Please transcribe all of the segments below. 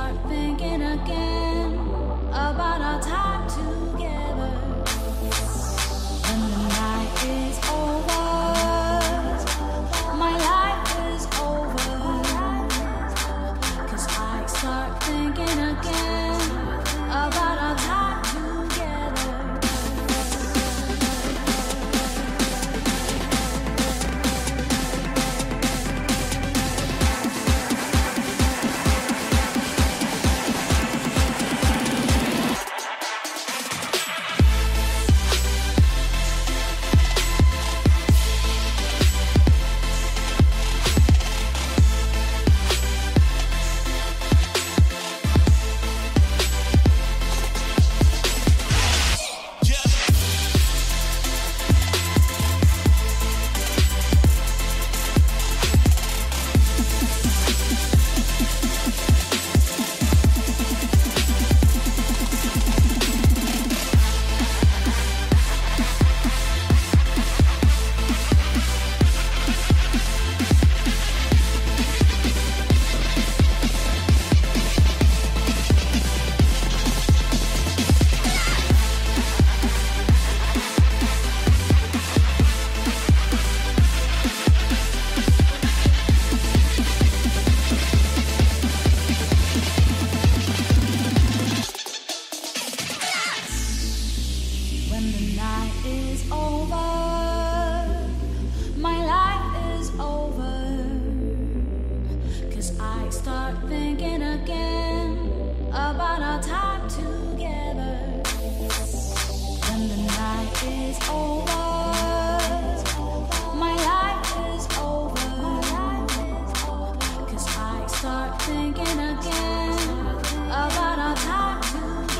start thinking again about our time together. When the night is over, my life is over. 'Cause I start thinking again about our time together. When the night is over, my life is over. 'Cause I start thinking again about our time together. When the night is over, my life is over. 'Cause I start thinking again about our time together.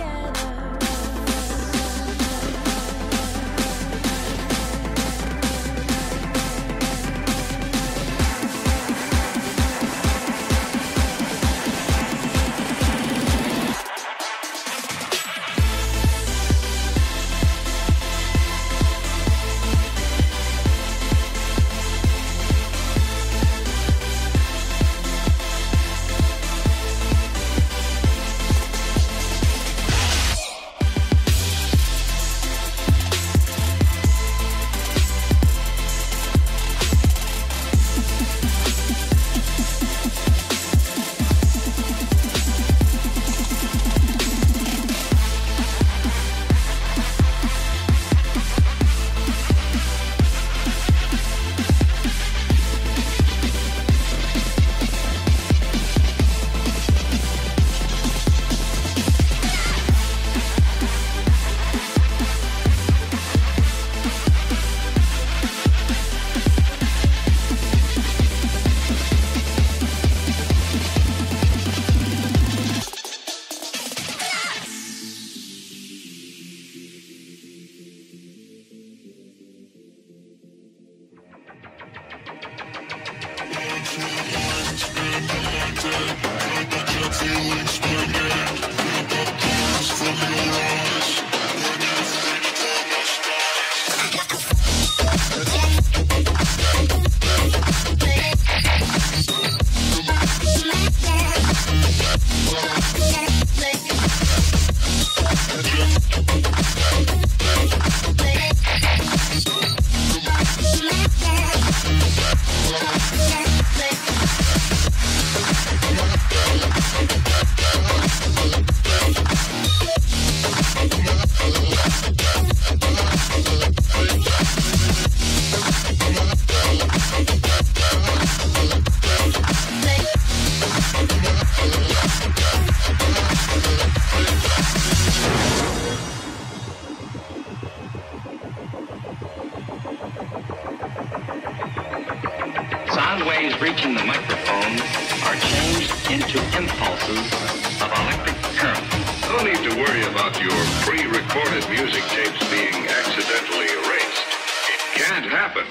Sound waves reaching the microphone are changed into impulses of electric current. No need to worry about your pre-recorded music tapes being accidentally erased. It can't happen.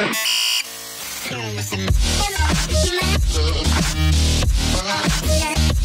Well.